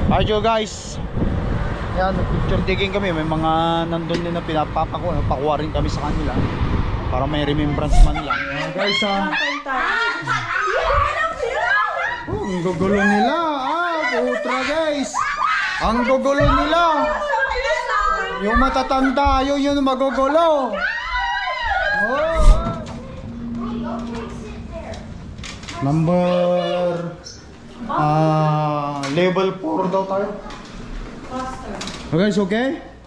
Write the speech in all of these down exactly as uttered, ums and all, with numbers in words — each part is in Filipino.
Ayun guys, yan, picture taking kami. May mga nandun din na pinapapakuha, pakuha rin kami sa kanila para may remembrance man lang. Ayan guys, ha. Oh, ang gugulo nila. Ah, putra guys. Ang gugulo nila. Yung matatanda, yun yun magugulo. Oh. Number uh, level four daw tayo. Okay guys, okay?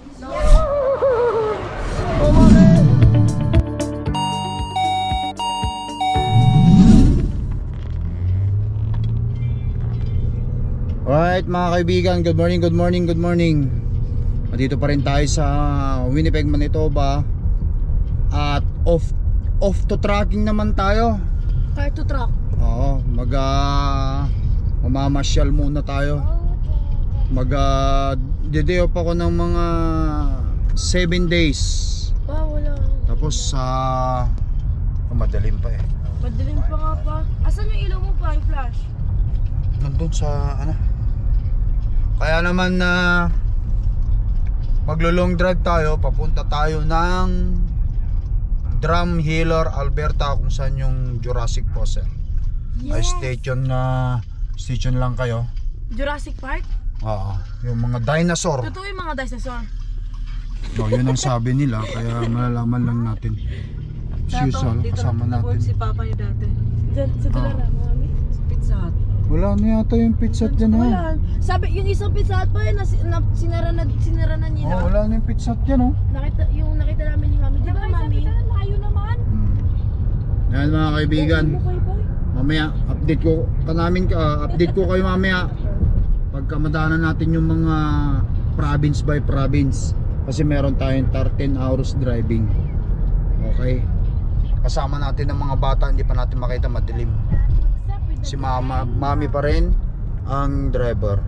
Alright mga kaibigan, good morning, good morning, good morning. Dito pa rin tayo sa Winnipeg, Manitoba. At off off to trucking naman tayo. Car to truck. Oo, mag uh, mamamasyal muna tayo. Mag uh, day off ako ng mga seven days. Pa, wala. Tapos sa uh, oh, madalim pa eh. Madaling pa nga pa. Asan yung ilaw mo pa, yung flash? Nandun sa ano. Kaya naman na uh, maglo-long drive tayo. Papunta tayo ng Drumheller, Alberta, kung saan yung Jurassic Fossil. Yes. Ay station na uh, station lang kayo. Jurassic Park? Oo, yung mga dinosaur. Totoo yung mga dinosaur. No, yun ang sabi nila, kaya malalaman lang natin. As usual, kasama natin. Si Papa niyo dati. Diyan, sa dala lang, mami. Sa Pizza Hut. Wala na yata yung pizza dyan ha. Wala. Sabi, yung isang pizza hut pa yun, na, na, sinara na, sinara na nila. Oh, wala na yung pizza dyan oh. Nakita, yung nakita namin ni mami. Di ba mami? Layo naman. Hmm. Yan mga kaibigan. Mamaya, update ko ka namin, uh, update ko kayo mamaya. Pagka madaanan natin yung mga province by province. Kasi meron tayong thirteen hours driving. Okay. Kasama natin ng mga bata, hindi pa natin makita, madilim. Si mama, mami pa rin ang driver.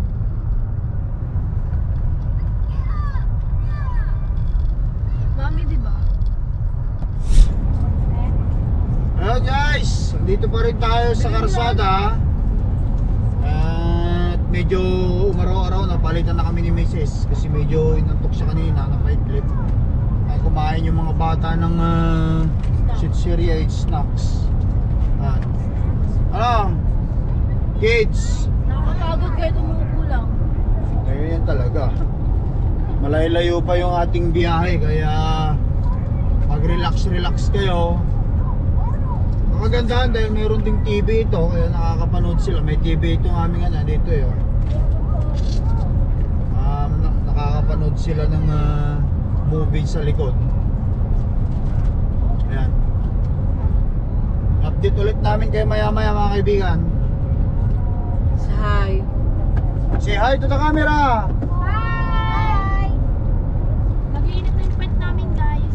Mami, di ba? Hello guys, dito pa rin tayo sa karsada. At medyo umaraw-araw na palitan na kami ni Missus kasi medyo inantok siya kanina, napaidlip. Ay kumain yung mga bata ng uh, Sitseria snacks. At ano? Kids! Nakakapagod kayo, tumupo lang. Ngayon yan talaga. Malayo-layo pa yung ating biyahe, kaya pag relax-relax kayo. Makagandahan dahil mayroon ding T V ito, kaya nakakapanood sila. May T V itong aming ano, dito yun. Um, nakakapanood sila ng uh, movie sa likod. Ayan. Update ulit namin kayo maya-maya mga kaibigan. Say hi. Say hi to the camera. Hi! Mag-iinit na yung pet namin, guys.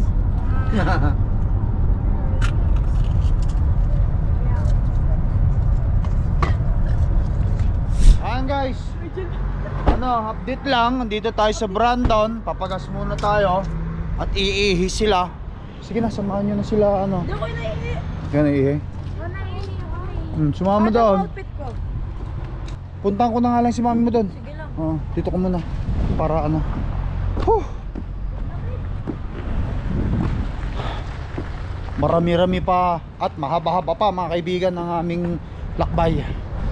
Ayan guys. Ano, update lang. Dito tayo sa Brandon. Papagas muna tayo. At iihi sila. Sige na, samahan nyo na sila. Ano? Hindi ako yung naihi. Yan naihi. Ako naihi ako eh. Hmm, sumama doon. Outfit ko. Puntahan ko na nga lang si mami mo doon. Sige lang. Oh, dito ko muna. Para ano. Huh. Marami-rami pa at mahaba-haba pa mga kaibigan ng aming lakbay.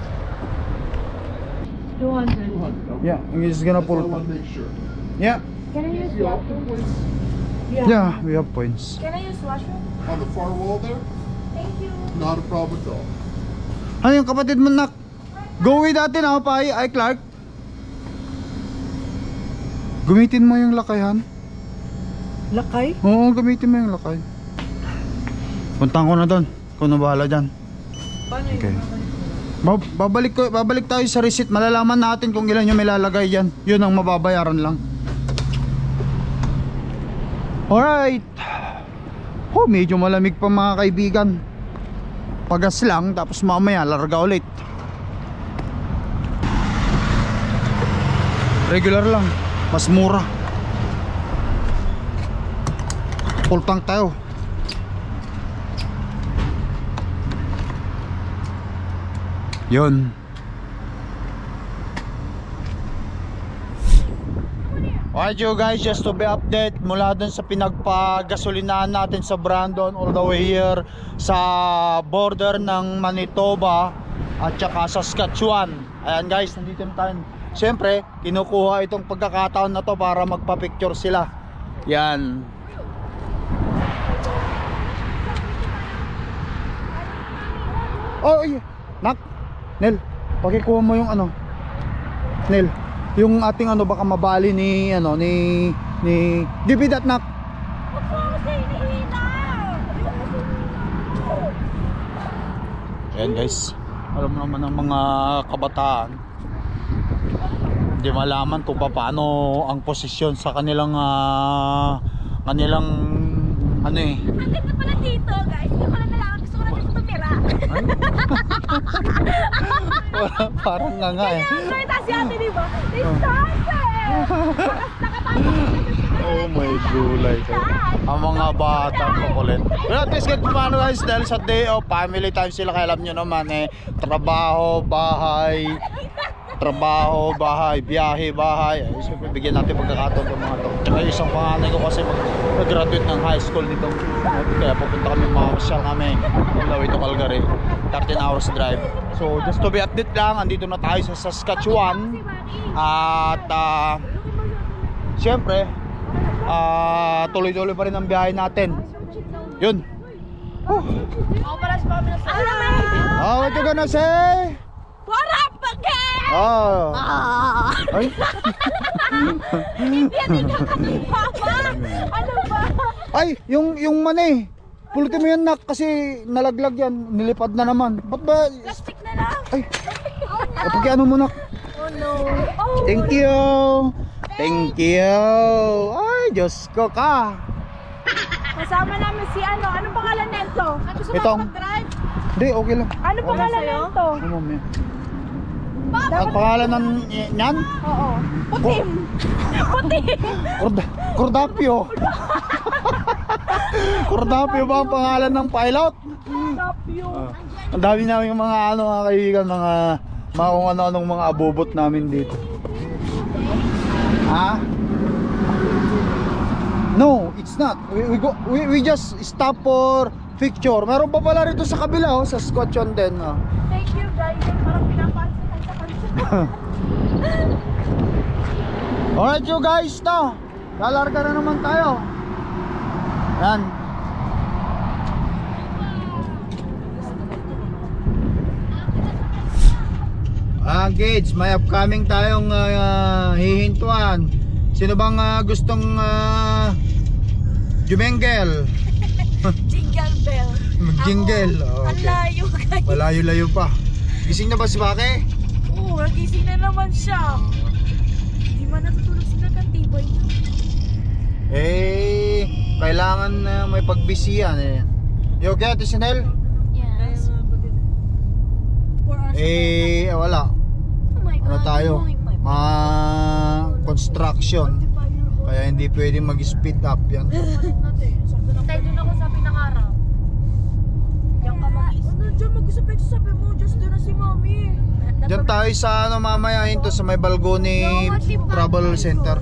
two hundred. Yeah, I'm just gonna pull. Yeah. Can I use washroom? Yeah, we have points. Can I use washroom? On the far wall there? Thank you. Not a problem at all. Ano yung kapatid mo nak? Go with natin ako pa ay Clark. Gamitin mo yung lakayhan. Lakay? Oo, gamitin mo yung lakay. Puntahan ko na doon. Kung na bahala dyan. Paano yun? Okay. Babalik, ko, babalik tayo sa receipt. Malalaman natin kung ilan yung may lalagay dyan. Yun ang mababayaran lang. Alright. Oh, medyo malamig pa mga kaibigan. Pagas lang, tapos mamaya larga ulit. Regular lang, mas mura. Full tank tayo. Yun. Alright you guys, just to be update mula dun sa pinagpagasolinahan natin sa Brandon all the way here sa border ng Manitoba at saka Saskatchewan. Ayan guys, nandito na tayo. Siyempre, kinukuha itong pagkakataon na to para magpa-picture sila. Yan. Oh, ay, Nak, Nel, pakikuha mo yung ano, Nel, yung ating ano baka mabali ni ano ni ni Dibidat, Nak. Ayan guys, alam mo naman ng mga kabataan, hindi malaman kung paano ang posisyon sa kanilang uh, kanilang ano eh. Andito pala dito guys, hindi ko lang nalaman, gusto ko na dito tumira. Parang nga nga eh. Kaya nga si ate diba? Distansya eh. Oh my gulay ka. Ang mga bata kukulit. Pero at least kahit paano guys, dahil sa day of family time sila, kaya alam nyo naman eh, trabaho, bahay, trabaho, bahay, biyahe, bahay. Ay, siyempre bigyan natin pagkakataon ng mga to. Tsaka isang panganay ko kasi mag-graduate ng high school nitong kaya pupunta kami, mamasyal kami all the way to Calgary, thirteen hours drive. So just to be update lang, andito na tayo sa Saskatchewan. At uh, siyempre uh, tuloy-tuloy pa rin ang biyahe natin. Yun. Oh, oh what you gonna say? What up again? Oh. Ah. Ay. Hindi yan yung papa. Ano ba? Ay, yung yung mani. Pulutin mo yan, Nak, kasi nalaglag yan, nilipad na naman. Ba't ba? Plastic na lang. Ay. Ay, pagkiano mo, Nak. Oh no. Oh, Thank you. Thank you. Ay, Diyos ko ka. kasama namin si ano. Anong pangalan nito? Gusto mo Itong- mag-drive? Hindi, okay lang. Ano pangalan nito? Oh, mami. Ang pangalan ng yan? Oo. Putim. Putim. Kurda, Kordapio. Kordapio ba ang pangalan ng pilot? Tapyo. Ang dami namin yung mga ano, mga kaibigan, mga mga kung ano-anong mga abubot namin dito. Ha? No, it's not. We, we go we, we just stop for picture. Meron pa pala rito sa kabila, oh, sa Saskatchewan din, oh. Thank you guys. Parang pinapansin sa kanila. Alright you guys, no, lalarga na naman tayo. Yan. Ah, Gage, may upcoming tayong uh, hihintuan. Sino bang uh, gustong uh, jumengel? Jingle bell. Mag-jingle. Oh, Ang okay. layo guys. Malayo-layo pa. Gising na ba si Bake? Oo, nagising na naman siya. Hindi man natutulog si Kakantibay niya. Eh, kailangan na uh, may pagbisiyan eh. You okay, Ate Sinel? Yes. Eh, wala. Oh my God. Ano tayo? I'm Ma construction. Kaya hindi pwedeng mag-speed up yan. Tayo doon ako sa pinangarap. Yung ka mag-isip. Ano dyan? Mag-usapin sa sabi mo. Just doon na si Mami. Diyan tayo sa ano mamaya hinto sa may Balgoni Travel Center.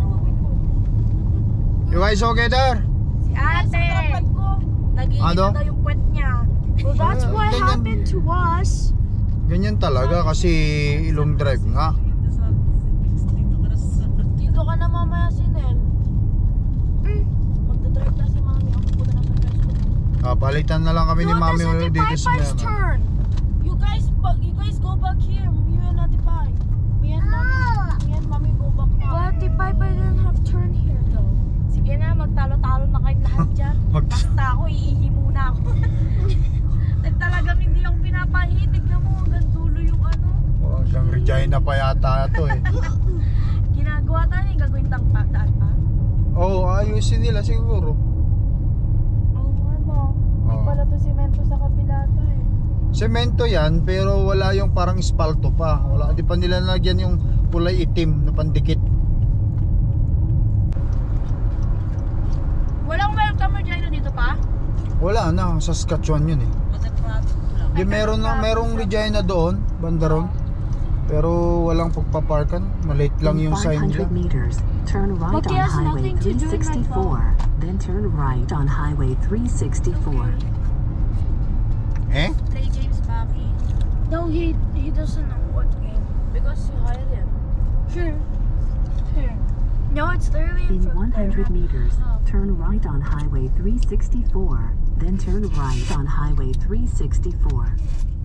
You guys okay there? Si ate. Nag-iinit Ano? na daw yung puwet niya. Well, that's Ah, what ganyan. happened to us. Ganyan talaga kasi long drive nga. Dito ka na mamaya si Nel. Magdadrive na si Mami. Ako po na nasa Facebook. Ah, palitan na lang kami ni Mami ulit dito sa Pipe's Mayana. turn. You guys, you guys go back here. You and Ate Pai. Me and Mami. Me and Mami go back now. But Ate Pai didn't have turn here though. Sige na, magtalo-talo na kayong lahat dyan. Mag- Basta ako, iihi muna ako. At talagang hindi ako pinapahihi. Tignan mo, hanggang dulo yung ano. Oh, hanggang Regina pa yata ito eh. Ginagawa tayo, yung gagawin tang pa, daan pa. Oh, ayusin nila siguro. Oo, ano. Hindi Oo. pala to simento sa kabila to eh. Semento yan, pero wala yung parang espalto pa. Wala, di pa nila nalagyan yung kulay itim na pandikit. Walang welcome Regina dito pa? Wala na, Saskatchewan yun eh. Di meron na, merong Regina doon, banda ron. Pero walang pagpaparkan. Malate lang yung sign five hundred nila. meters, turn right Lucky on has Highway nothing to do with my three sixty-four, then turn right on Highway three sixty-four. Eh? Play games, Bobby. No, he he doesn't know what game. Because you hired him. Sure. Sure. No, it's literally in In front one hundred there. meters, Oh. turn right on Highway three sixty-four, then turn right on Highway three sixty-four.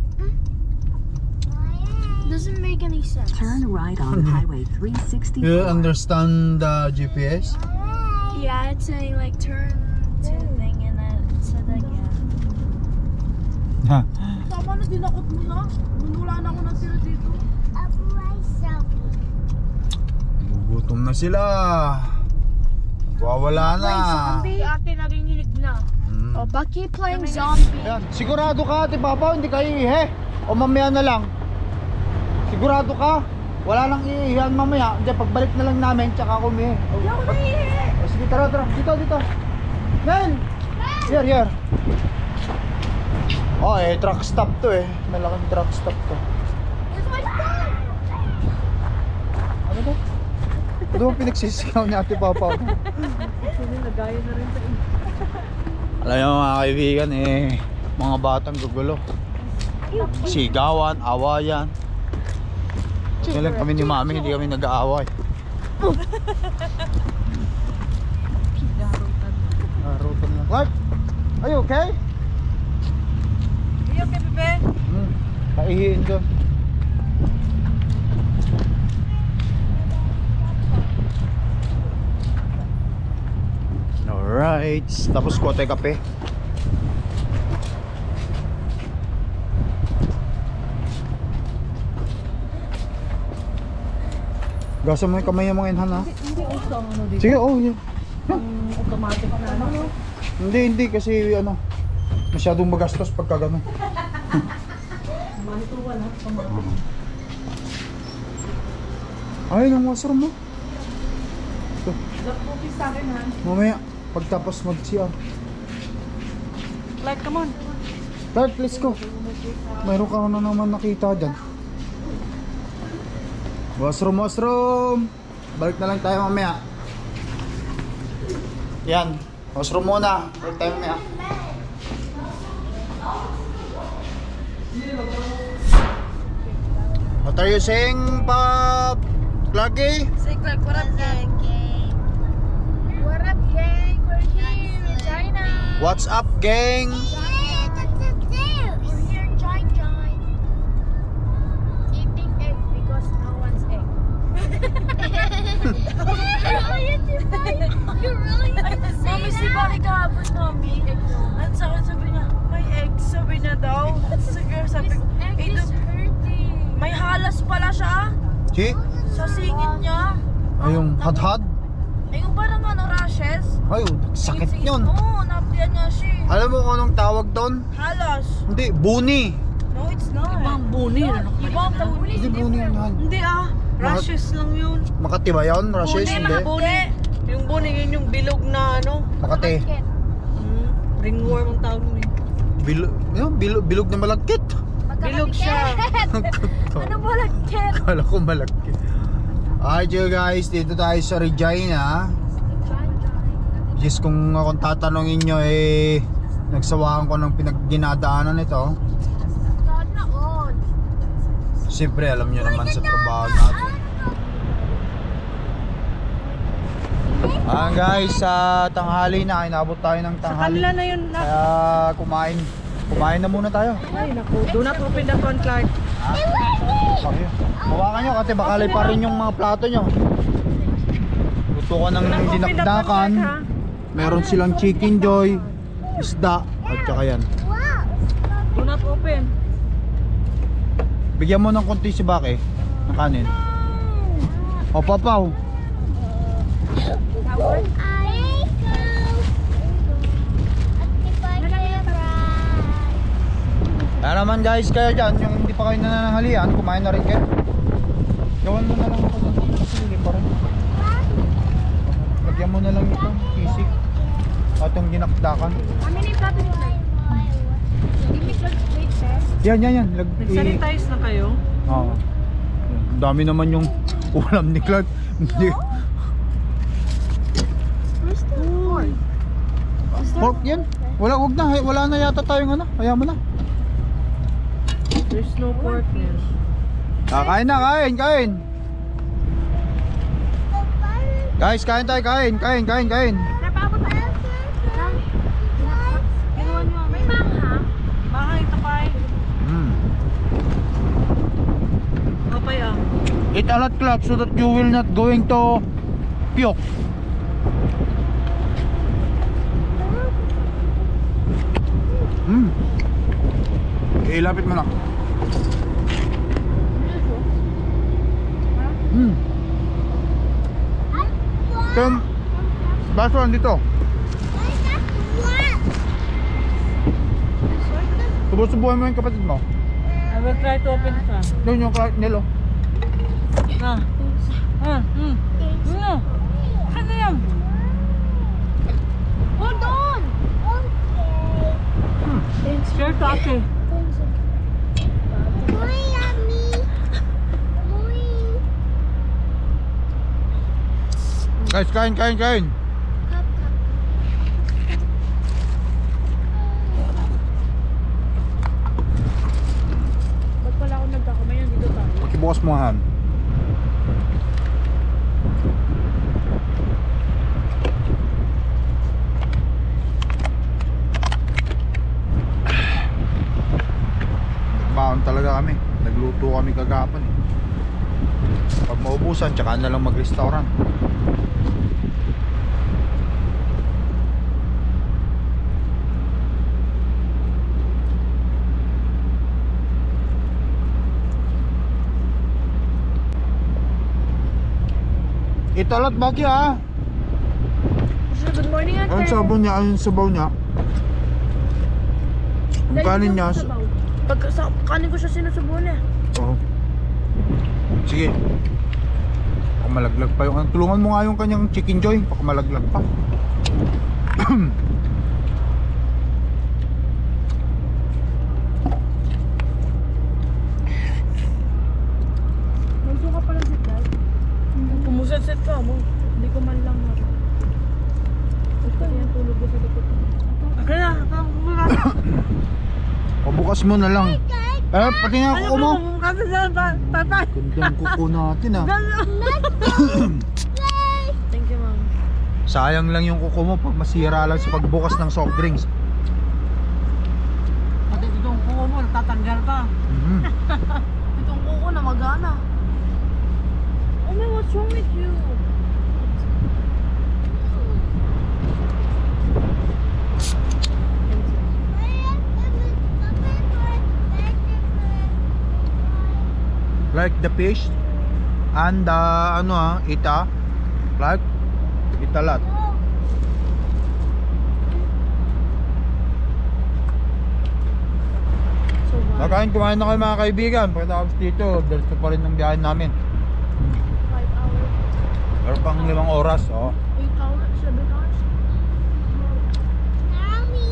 Doesn't make any sense. Turn right on Highway three You sixty-four. understand the G P S? Yeah, it's saying like turn to thing and then it said like yeah. Ha. Tama na, dinakot mo na. Wala na ako natira dito. Gugutom na sila. Wawala na. Zombie. Ate nanginginig na. Hmm. Oh, Bucky playing zombie. Yan. Sigurado ka, Ate Papa, hindi kayo iihi. O mamaya na lang. Sigurado ka? Wala nang iihihan mamaya. Hindi, pagbalik na lang namin, tsaka ako umihi. Hindi ako naiihi. O, sige, tara, tara. Dito, dito. Nel! Here, here. Oh, eh, truck stop to eh. Malaking truck stop to. Where's my phone? Ano to? Ano bang pinagsisigaw ni Ate Papa? Kasi nagaya na rin sa inyo. Alam nyo mga kaibigan eh, mga batang gugulo. Sigawan, awayan. Kailan kami ni Mami, hindi kami nag-aaway. Narutan na. Clark! Are you okay? Iyo, kay Bebe. Hmm. Kaihiin doon. Alright, tapos kote kape. Gasa mo yung kamay yung mga inhan ha? Hindi uso ang ano dito. Sige, oh yun. Ang automatic na ano. Hindi, hindi kasi ano, masyadong magastos pagka gano'n. Manituan ha. Ayun ang washroom mo. Ito, Lapupis sa akin ha. mamaya, pagtapos mag-C R. Like, come on. Clark, let's go. Mayroon ka na naman nakita dyan. Washroom, washroom. Balik na lang tayo mamaya. Yan, washroom muna. Balik tayo mamaya. What are you saying, Pop? Clarky? Say, Clark, what up, gang? What up, gang? We're here in China. What's up, gang? We're here in China, China. Eating egg because no one's egg. You really? Mami, si Bari kahapon, Mami. Ang sakit, sabi niya, may egg, sabi niya daw. Sige, sabi ko, Egg eh, is do- hurting. may halas pala siya. Si? Sa singit niya. Ay, yung hadhad? Eh, yung parang ano, rashes. Ay, sakit Singit-singit. yun. Oo, napdiyan niya siya. eh. Alam mo kung anong tawag doon? Halas. Hindi, buni. No, it's not. Ibang buni. Ibang buni. Hindi buni yun. Han. Hindi ah. Rashes lang yun. Makati ba yun? Rashes? Buni, Hindi. mga buni. Yung buni, yun yung bilog na ano. Makati. Basket. Mm, ringworm ang tawag nun eh. Bilog, yun, bilog, bilog na malagkit. Bilog siya. Ano ba lagkit? Kala ko malagkit. Alright you guys, dito tayo sa Regina. Just kung akong tatanungin nyo eh, nagsawaan ko ng pinagginadaanan ito. Sana all. Siyempre alam nyo naman sa trabaho natin. Ah guys, sa tanghali na, inabot tayo ng Sa tanghali. kanila na yun na. Kaya kumain. Kumain na muna tayo. Ay, naku. Do not open that one, Clark. Okay. Hawakan nyo kasi baka pa rin yung mga plato nyo. Luto ka ng dinakdakan. Meron silang chicken joy, isda, at saka yan. Do not open. Bigyan mo ng konti si Bake ng kanin. O papaw. Kaya naman guys, kayo dyan, yung hindi pa kayo nananghalian, kumain na rin kayo. Gawan mo na lang ako dyan kasi hindi pa rin. Lagyan mo na lang ito, kisik. At yung dinakdakan. How many platos is that? Give me some plate, sir. Yan, yan, yan. Lag Nag-sanitize na kayo? Oo. Ang dami naman yung ulam ni Clark. Hindi. Where's the fork? Pork yan. Wala, wag na. Wala na yata tayong ano. Kaya mo na. There's no pork here. Ah, kain na, kain, kain. Guys, kain tayo, kain, kain, kain, kain. Napabot tayo. Ginawa niyo. May mangha. Baka ito pa eh. Mm. Kapay ah. Eat a lot, Clark, so that you will not going to puke. Hmm. Okay, lapit mo na. Hmm. Tum. Baso andito. Subo-subuhan mo yung kapatid mo. I will try to open it ah. Doon yung Clark Nilo. Ah. Ah. Hmm. Ano? Ano yan? Hold on. Share to ate. Guys, kain, kain, kain. Ba't pala ako nagkakamayan dito tayo? Pakibukas mo han. Nagbaon talaga kami. Nagluto kami kagapon eh. Pag maubusan, tsaka na lang mag-restaurant. Italat baki ah. Good morning, ate. Ang sabaw niya, ang sabaw niya. Ang kanin niya. Pag sa kanin ko siya sinusubuan eh. Oo. Sige. Baka malaglag pa yung... Tulungan mo nga yung kanyang chicken joy. Baka malaglag pa. Magsuka pa lang sit guys. Pumuset-set ka mo. Hindi ko man lang na. Ito yan, tulog ko sa likod. Kaya, Pabukas mo na lang. Eh, pati nga kuko mo. Kasi sa tatay. Gandang kuko natin ah. Thank you, ma'am. Sayang lang yung kuko mo pag masira lang sa pagbukas ng soft drinks. Pati itong kuko mo, natatanggal pa. Mhm. Itong kuko na magana. Oh my, what's wrong with you? Like the fish and the ano ah, ita. Like italat. So what? Nakain, kumain na kayo mga kaibigan. Pagkatapos dito, diretso pa rin ng biyahe namin. Five hours. Meron pang limang oras, oh. Eight hours? Seven hours? Mommy!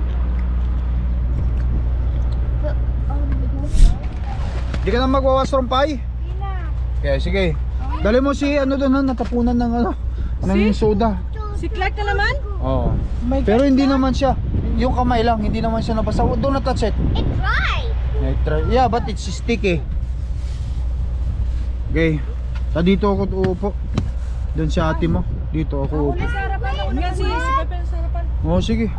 But, um, Di ka na magwa-washroom pie? Okay, sige. Dali mo si ano doon, ha, natapunan ng ano, ng soda. Si Clark na naman? Oo. Pero hindi naman siya, yung kamay lang, hindi naman siya nabasa. Do not touch it. It's dry! Yeah, try- Yeah, but it's sticky. Okay. Ta dito ako uupo. Doon si ate mo. Dito ako uupo. Yan si, si Pepe sa harapan. Oo, sige.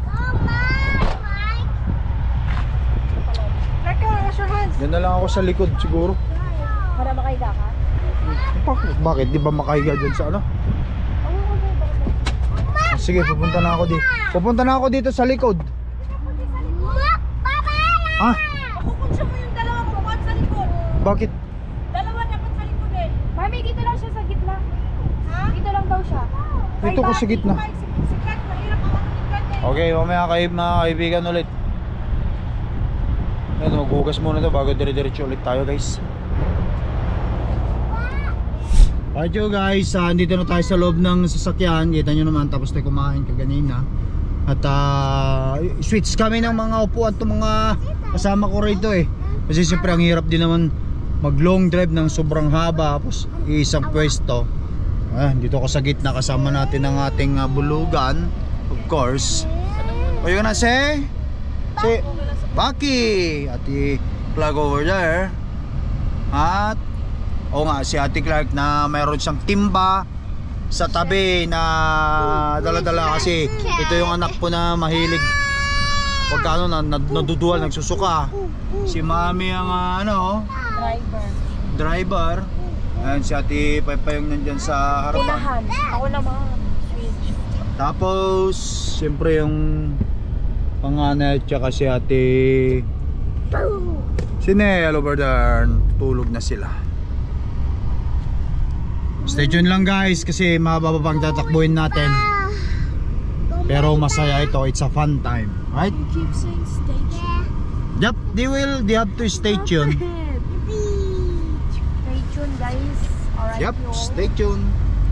Clark, wash your hands. Diyan na lang ako sa likod siguro. Para makahiga ka? Bakit? Bakit? Di ba makahiga dyan sa ano? Sige, pupunta na ako dito. Pupunta na ako dito sa likod. Ha? Kukunsya mo yung dalawang bukod sa likod. Bakit? Dalawa dapat sa likod eh. Mami, dito lang siya sa gitna. Ha? Dito lang daw siya. Dito ko sa gitna. Si Clark, mahirap ang ano ni Clark eh. Okay, mamaya kayo mga kaibigan ulit. Ayun, maghugas muna to bago dire-diretso ulit tayo guys. Alright yo guys, uh, dito na tayo sa loob ng sasakyan. Kita nyo naman, tapos tayo kumain kaganina. At uh, switch kami ng mga upuan to mga kasama ko rito eh. Kasi siyempre ang hirap din naman mag long drive ng sobrang haba, tapos isang pwesto. Ah, dito ako sa gitna kasama natin ang ating uh, bulugan, of course. O yun na si si Baki at i-plug over there. At o nga si Ate Clark na mayroon siyang timba sa tabi na dala-dala kasi ito yung anak po na mahilig pagka ano, nadudual, nagsusuka. Si Mami ang uh, ano Driver. driver. Ayan si Ate Paypay yung nandyan sa harapan. Unahan. Ako naman. Switch. Tapos siyempre yung panganay at saka si Ate si Nel over there, tulog na sila. Stay tuned lang guys kasi mababa pang tatakbuhin natin. Pero masaya ito, it's a fun time, right? You keep saying stay tuned. Yep, they will, they have to stay tuned. Stay tuned guys. Alright. Yep, y'all. stay tuned.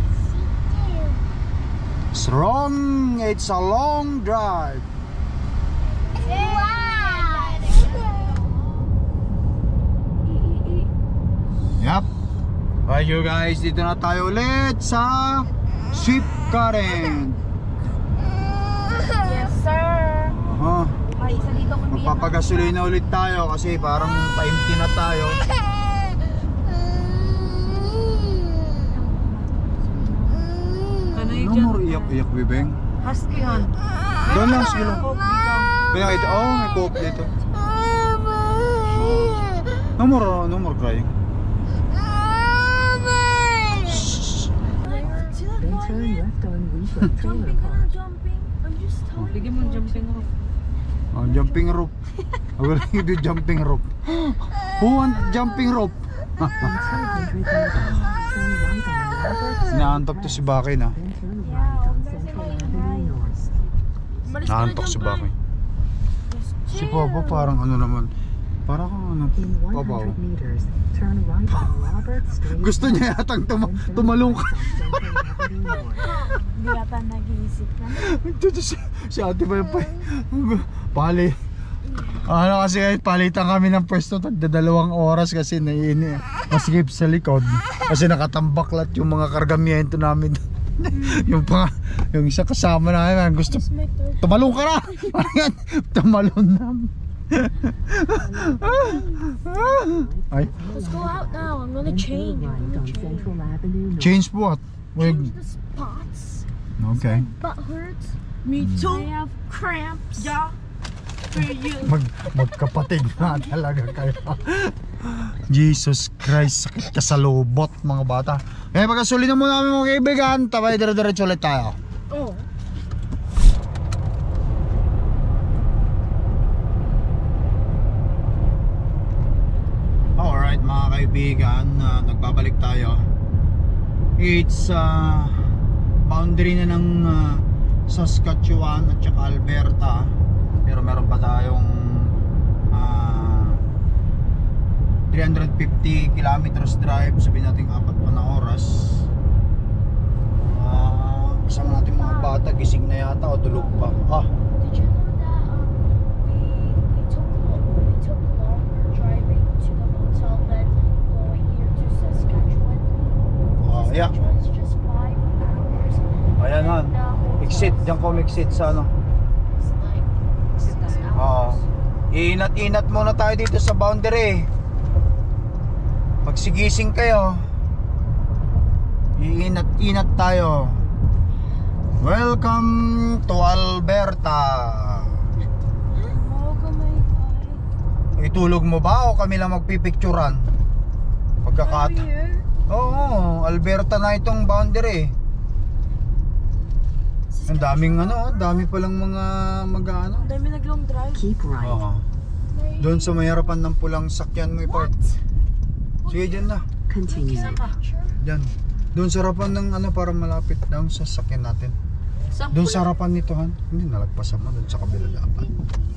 Strong, it's a long drive. Yep. Alright you guys, dito na tayo ulit sa Swift Current. Yes sir. Aha. Ay, isa dito ko biyak. Magpapagasolina ulit tayo kasi parang pa-empty na tayo. Ano Ano mo iyak-iyak, Bibeng? Husky yan. Doon lang, sige lang. Hope dito. Kaya ito, oh, may coop dito. No more, no more crying. Then turn left on Weaver Trailer Jumping ka Park. na, jumping. I'm just telling Bigyan mo ng jumping rope. Oh, jumping rope. I will do jumping rope. Who want jumping rope? In two hundred meters, turn right on Albert Naantok to si Baki na. Then turn right on Central Avenue North. Umalis ka na Naantok dyan, si Bay. Baki. Si Papa parang ano naman. Parang ano, In pabaw. one hundred meters, turn right on Robert Street. Gusto niya yatang tuma tumalong ka. Hindi yata nag-iisip ka. Dito si, si Ate Paypay. Pali. Ano kasi kahit palitan kami ng pwesto tagdadalawang oras kasi naiini. Maskip sa likod. Kasi nakatambaklat yung mga kargamyento namin. yung pa, yung isa kasama namin gusto tumalong ka na. Tumalon na. Ay, Let's go out now. I'm gonna Then turn change. I'm right gonna on change. Central Avenue North. change what? Wait. Change the spots. Okay. Butt hurts. Me too. I have cramps. Yeah. For you. Mag magkapatid na talaga kayo. Jesus Christ, sakit ka sa lubot mga bata. Eh pagkasulin na muna kami mga kaibigan, tabay dire-diretso ulit tayo. Oh. Alright mga kaibigan, uh, nagbabalik tayo. It's uh, boundary na ng uh, Saskatchewan at saka Alberta. Pero meron pa tayong uh, three hundred fifty kilometers drive. Sabihin natin apat pa na oras. uh, Kasama natin mga bata, gising na yata o tulog pa. Ah, Did you know that um, we we took we took longer driving to the hotel than going here to Saskatchewan? ah yeah. Saskatchewan is just five hours. Ayan han, And the hotel exit, diyan ko exit sa ano. is like six Oo. hours. Inat-inat muna tayo dito sa boundary. Pag sigising kayo, iinat-inat tayo. Welcome to Alberta. Oh, kamay ay. Itulog mo ba o kami lang magpipicturan? Pagkakat. Here. Oo, Alberta na itong boundary. Ang daming ano, ang dami palang mga mag-ano. Ang dami nag-long drive. Keep right. Oo. Doon sa may harapan ng pulang sakyan mo ipart. Sige, dyan na. Continue. Dyan. Doon sa harapan ng ano para malapit down sa sakyan natin. Doon sa harapan nito han. Hindi nalagpasan mo doon sa kabila dapat.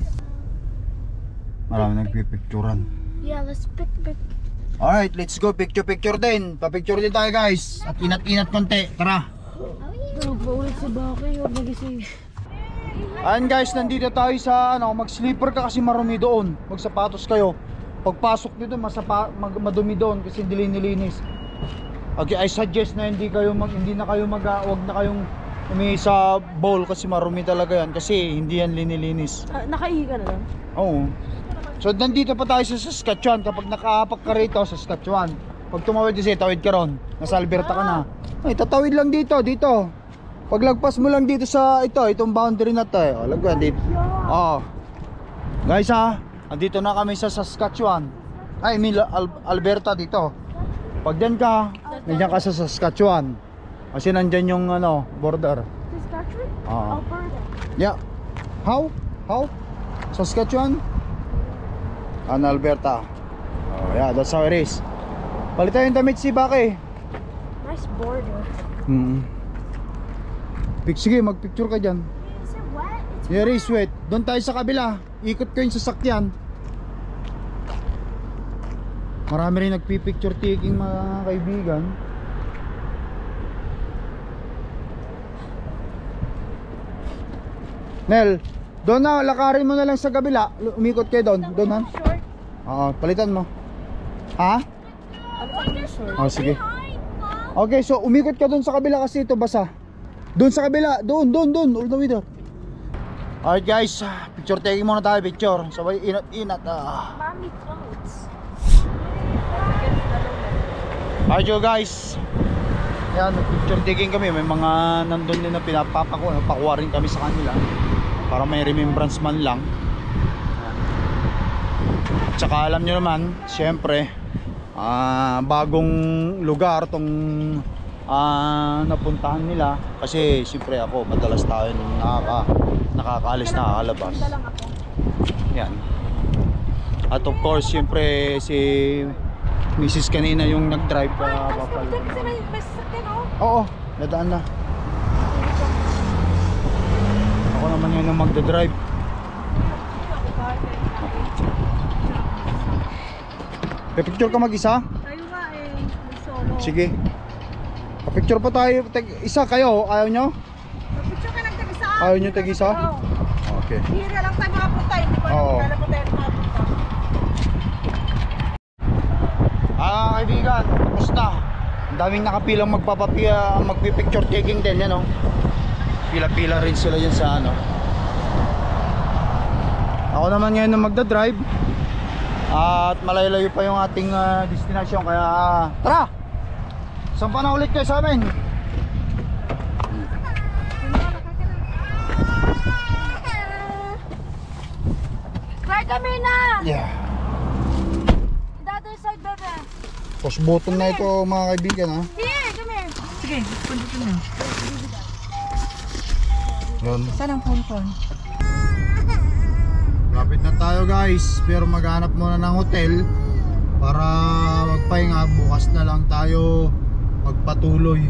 Marami nagpipicturan. Yeah, let's pick pick. Alright, let's go picture picture din. Pa-picture din tayo guys. At inat-inat konti. Tara. Bro, bawal si Baki. Huwag nagising. Ayan guys, nandito tayo sa ano, mag-sleeper ka kasi marumi doon. Magsapatos kayo. pagpasok dito masapa, mag, madumi doon kasi hindi nilinis. Okay, I suggest na hindi kayo mag, hindi na kayo mag, wag na kayong umi sa bowl kasi marumi talaga yan kasi hindi yan linilinis. Ah, nakaihi ka na lang? Oo. So nandito pa tayo sa Saskatchewan. Kapag nakaapak ka rito sa Saskatchewan, pag tumawid kasi tawid ka ron, nasa Alberta ka na. Ay, tatawid lang dito, dito. Paglagpas mo lang dito sa ito, itong boundary na to. Oh, lagyan dito. Oh. Guys ha, andito na kami sa Saskatchewan. Ay, Mil Al Alberta dito. Pag dyan ka, nandiyan ka sa Saskatchewan. Kasi nandyan yung ano, border. Saskatchewan? Ah. Alberta. Yeah. How? How? Saskatchewan? An Alberta. Oh, yeah, that's how it is. Palitan yung damit si Baki. Nice border. Hmm. Pik, sige, magpicture ka dyan. Is it wet? It's Yeah, is wet. Doon tayo sa kabila. Ikot ko yung sasakyan. Marami rin nagpipicture taking mga kaibigan. Nel, doon na, lakarin mo na lang sa kabila. Umikot kayo doon. Doon ha? short. Oo, palitan mo. Ha? Ano short? Oh, sige. Okay, so umikot ka doon sa kabila kasi ito basa. Doon sa kabila, doon, doon, doon, all the way there. Alright guys, picture taking muna tayo, picture. Sabay inat-inat. Ah. Mommy clothes. Alright yo guys. Yan, picture taking kami. May mga nandun din na pinapapakuha. Pakuha rin kami sa kanila. Para may remembrance man lang. Tsaka alam nyo naman, syempre, ah, bagong lugar tong ah, napuntahan nila. Kasi syempre ako, madalas tayo nung nakaka, nakakaalis, nakakalabas. Yan. At of course, syempre si Missus kanina yung nag-drive pa papal. Kasi may may sasakyan oh. Oo, nadaan na. Ako naman yun ang magdadrive. Picture ka mag-isa? Tayo nga eh. May solo. Sige. Picture pa tayo. Tag- isa kayo, ayaw nyo? Picture ka lang tag-isa. Ayaw nyo tag-isa? Oo. Okay. Hira lang tayo makapunta. Hindi ko Oo. alam kung tayo makapunta. Ah, kaibigan, tapos na. Ang daming nakapilang magpapapia, magpipicture taking din, yan o. Pila-pila rin sila dyan sa ano. Ako naman ngayon na magdadrive. At malayo-layo pa yung ating uh, destination. Kaya uh, tara! Saan pa na ulit kayo sa amin? Right, come here na! Yeah. The other side, bebe. Push button na ito mga kaibigan ha. Here, come here. Sige, punta na. Yun. Saan ang phone-phone? Lapit na tayo guys. Pero maghanap muna ng hotel para magpahinga. Bukas na lang tayo magpatuloy.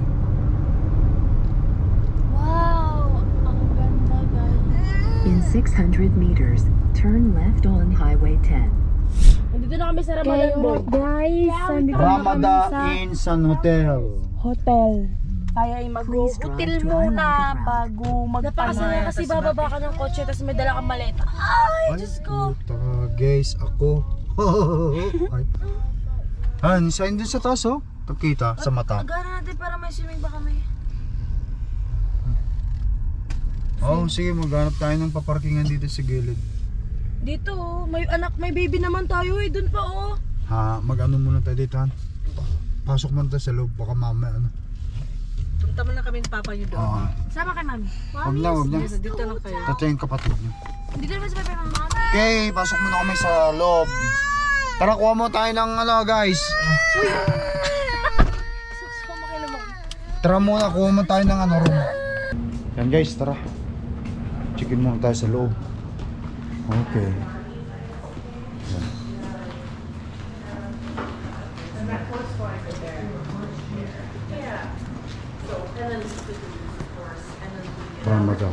Wow! Ang ganda, guys. In six hundred meters, turn left on Highway ten. Nandito na kami sa Ramadan Board. Guys, nandito Ramada Inn San Hotel. hotel. Tayo ay Please drive mag-hotel to muna Highland. bago magpahinga. Napakasaya kasi bababa ka ng kotse tapos may dala kang maleta. Ay, Diyos ko! Puta, guys, ako. Ay. Han, sign din sa taas oh. Kakita sa mata. Agara natin para may swimming ba kami? Oh, sige, maghanap tayo ng paparkingan dito sa gilid. Dito, oh, may anak, may baby naman tayo eh. Doon pa oh. Ha, mag-ano muna tayo dito, Han. Pasok man tayo sa loob, baka mamaya ano. Punta mo na kami ng papa niyo doon. Oo. Sama kay mami. Huwag na, huwag na. Dito lang kayo. Tatay yung kapatid niyo. Dito naman sa bebe ng mami. Okay, pasok muna kami sa loob. Tara, kuha mo tayo ng ano, guys. Sama kayo naman. Tara muna, kuha mo tayo ng ano, room. Yan guys, tara. Checkin muna tayo sa loob. Okay. Yan. Ramadan.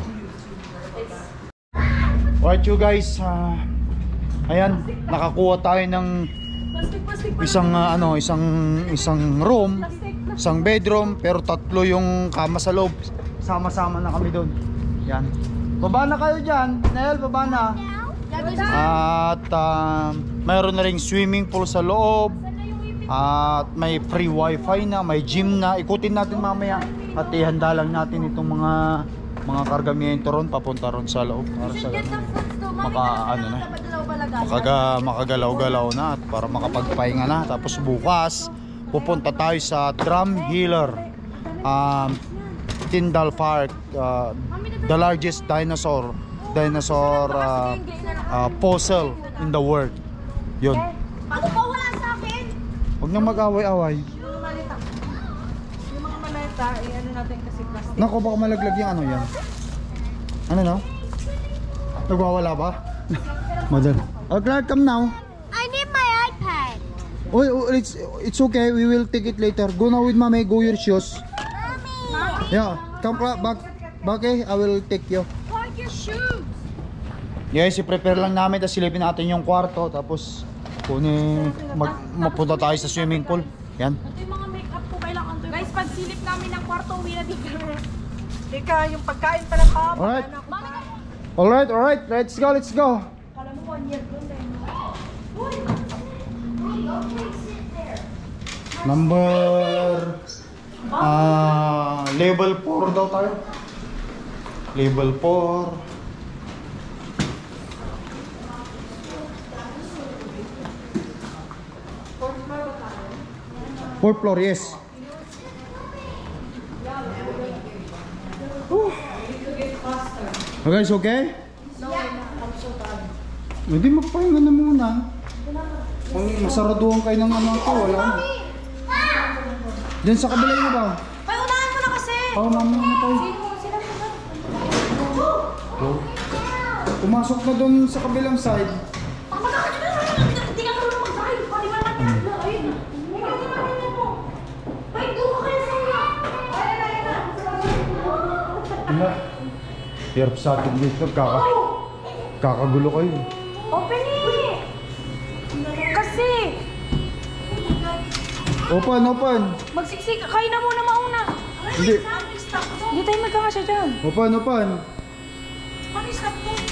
Alright you guys, uh, ayan, nakakuha tayo ng isang uh, ano, isang isang room, isang bedroom, pero tatlo yung kama sa loob. Sama-sama na kami doon. Yan. Baba na kayo diyan, Nel, baba na. At um, mayroon na ring swimming pool sa loob. At may free wifi na, may gym na. Ikutin natin mamaya. At ihanda lang natin itong mga mga kargamento ron papunta ron sa loob para sa maka ano na makaga, makagalaw-galaw na at para makapagpahinga na. Tapos bukas pupunta tayo sa Drum Healer um, Tyndall Park, uh, the largest dinosaur dinosaur uh, uh, fossil in the world. Yun. Ano ba wala sa akin? Huwag nang mag-away-away. Yung malita. Yung mga malita, eh, ano natin kasi plastic. Nako, baka malaglag yung ano yan. Ano na? Nagwawala ba? Madal. Oh, Clark, come now. I need my iPad. Oh, oh, it's it's okay. We will take it later. Go now with mommy. Go your shoes. Mommy. Yeah, come Clark, back. Back eh. I will take you. Park your shoes. Yes, i-prepare lang namin. Tapos silipin natin yung kwarto. Tapos kunin, mag, mapunta tayo sa swimming pool. Yan. Ito yung mga makeup ko kailangan to. Guys, pag silip namin ng kwarto, uwi na din kami. Ika, yung pagkain pala pa. Alright. Alright, alright. Let's go, let's go. Kala mo one year doon eh. Number ah level four daw tayo. Level four. Fourth floor, yes. Whew. You guys okay? Hindi, magpahinga na muna. Kung masaraduhan kayo ng ano ito, wala na. Diyan sa kabila yun ba? Ay, unahan mo na kasi. Oo, mama na tayo. Sila sila. Oh. Pumasok na doon sa kabilang side. Hindi ka marunong mag-drive. Paliwan natin. Ayun na. Ay, doon ka kayo sa iyo. Ayun na, ayun na. Wala. Hirap sa atin dito. Kaka kakagulo kayo. Open it. Kasi. Open, open. Magsiksik. Kayo na muna mauna. Hindi. Hindi tayo magkakasya dyan. Open, open. Ano yung stop to?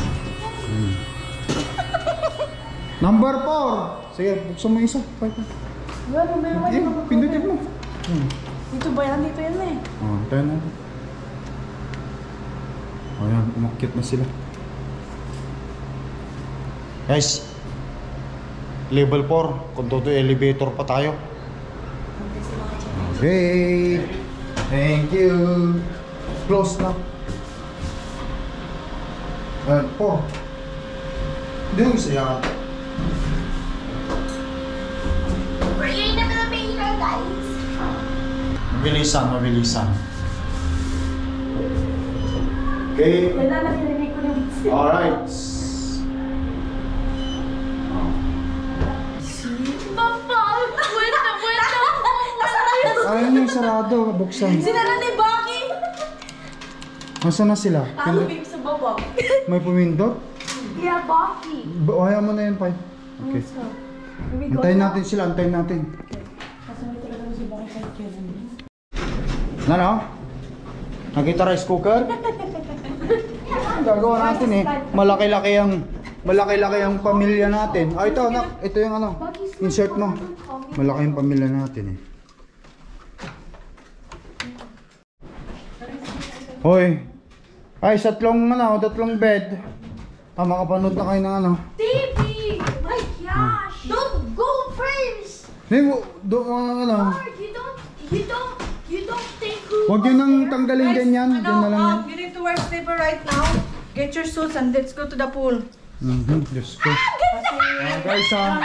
Number four. Sige, buksan mo yung isa. Five. Wala, mamaya Eh, pindutin mo. Hmm. Dito ba yan? Dito yan eh. Oh, tayo na. Ayan, umakyat na sila. Guys, level four. Kung todo elevator pa tayo. Okay. Thank you. Close na. Ayan, four. Hindi yung isa yan. We're na gonna be here, guys. Mabilisan, mabilisan. Okay. Wala na, narinig ko yung Alright. Papa, wait na, wait na. Ayaw niyo sarado, buksan. Sinara ni Baki! Nasaan na sila? Talo babe sa baba. May pumindot? Yeah, Baki. Ba- Hayaan mo na yan, Pai. Okay. Antayin natin sila, antayin natin. Ano? Nakita rice cooker? Ang gagawa natin eh. Malaki-laki ang malaki-laki ang pamilya natin. Ah, ito anak, ito yung ano. Insert mo. Malaki yung pamilya natin eh. Hoy. Ay, tatlong ano, tatlong bed. Ah, makapanood na kayo ng ano. T V! My gosh! Don't go first! Hindi mo, doon ano. Mark, you don't, you don't, you don't think who... Huwag yun nang tanggalin ganyan. Diyan na lang yan. um, you need to wear slipper right now. Get your suits and let's go to the pool. Mhm, Diyos ko. Ah, guys ah.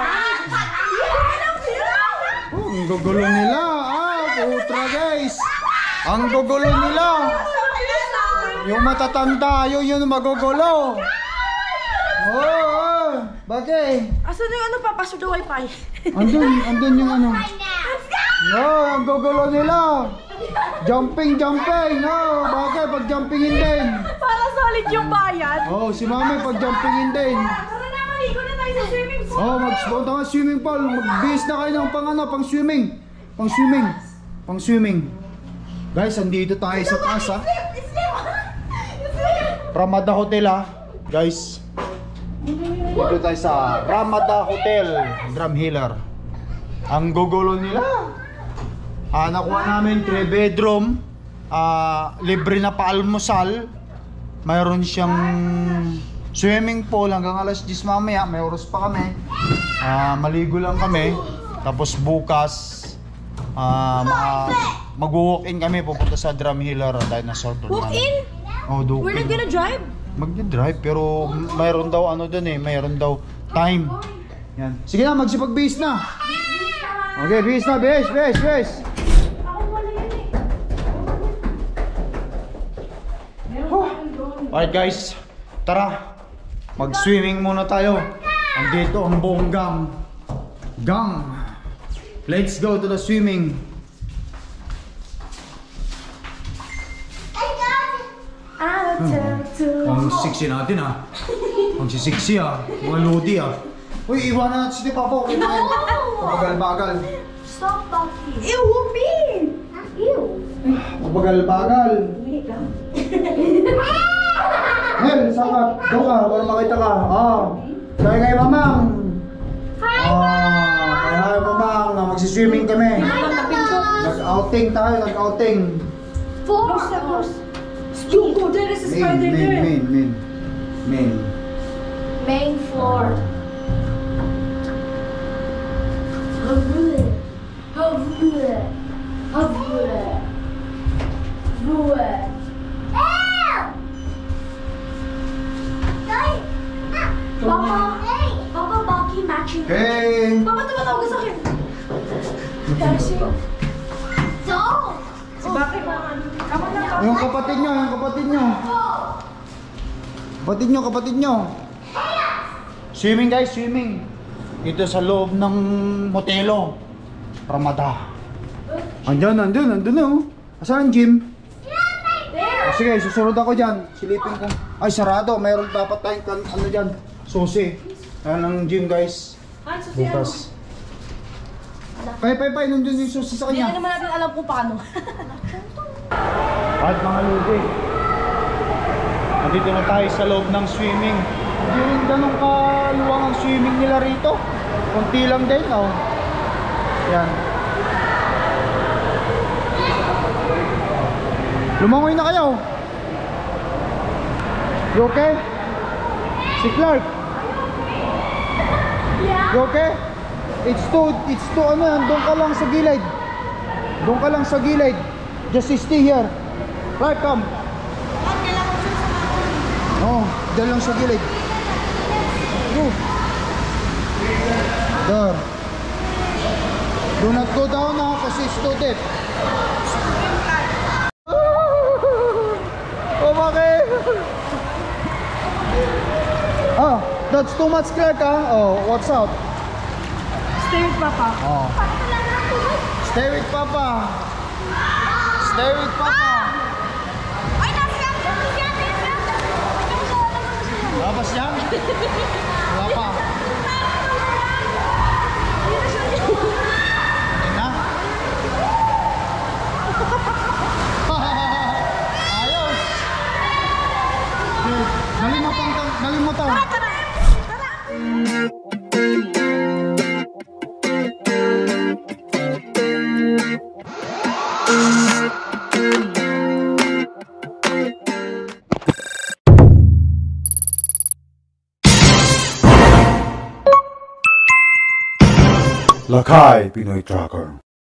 Oh, ang gugulo nila. Ah, putra guys. Ang gugulo nila. Yung matatanda, yun yung magugulo. Oo, oh, bakit? Asan yung ano pa? Pasok the wifi. Andun, andun yung ano. No, ang gugulo nila. Jumping, jumping. No, bakit? Pag jumpingin din. Para solid yung bayad. Oh, si mami pag jumpingin din. Tara na, maligo na tayo sa swimming pool. Oh, mag-punta ka swimming pool. Mag-base na kayo ng pang ano, pang swimming. Pang swimming. Pang swimming. Guys, andito tayo sa taas ha. Ramada Hotel ha. Guys. Dito tayo sa Ramada Hotel, Drum Healer. Ang gugulo nila. Ah, nakuha namin three bedroom, ah, libre na paalmusal. Mayroon siyang swimming pool hanggang alas diyes mamaya. May oras pa kami. Ah, maligo lang kami. Tapos bukas ah, ma- mag-walk-in kami pupunta sa Drum Healer dahil na short tour. Walk-in? Oh, do. We're not gonna drive? Mag-drive pero mayroon daw ano doon eh, mayroon daw time. Yan. Sige na, magsipag-bihis na. Okay, bihis na, bihis, bihis, bihis. Alright guys, tara. Mag-swimming muna tayo. Andito ang buong gang. Gang. Let's go to the swimming. Ang sexy natin ah. Ang sexy ah. Mga lodi ah. Uy, iwanan natin si Papa. Okay na kayo. Bagal-bagal. Stop talking. Ew, whooping! Ew. Bagal-bagal. Hel, sakat. Doon ka, para makita ka. Ah. Kaya kay Mamang. Hi, ah, kaya kay Mamang. na Magsiswimming kami. Nag-outing tayo, nag-outing. Four. Stupid. There is a Main, spider main, there. main, main. Main. Main floor. Havule. Havule. Havule. Havule. Papa, Papa, Baki matching. Hey! Papa, tumatawag ka sa akin. Kasi, so, si Baki ba? Kama na ka. Yung kapatid nyo, yung kapatid nyo. Kapatid nyo, kapatid nyo. Swimming guys, swimming. Ito sa loob ng motelo. Ramada. Andyan, andyan, andyan na oh. Asan ang gym? There. Sige, susunod ako dyan. Silipin ko. Ay, sarado. Mayroon dapat tayong kan- ano dyan. Susi. Ayan ang gym guys. Ay, susi ano? Bukas. Pay, pay, pay. Nandun yung susi sa Hindi kanya. naman natin alam kung paano. At mga lugi. Nandito na tayo sa loob ng swimming. Hindi rin ganun kaluwang ang swimming nila rito. Kunti lang din, oh. Yan. Lumangoy na kayo. You okay? Si Clark. You okay? It's too, it's too ano yan. Doon ka lang sa gilid. Doon ka lang sa gilid. Just stay here. Clark, come. Oh, dyan lang sa gilid. Go. There. Do not go down na kasi it's too deep. Oh, bakit? Ah, that's too much, Clark, ah. Oh, what's up? Stay with Papa. Oh. Stay with Papa. Stay with Papa. Labas yan? Wala pa. Na? Ayos. Dali mo tang, dali mo tang. Lakay Pinoy Trucker.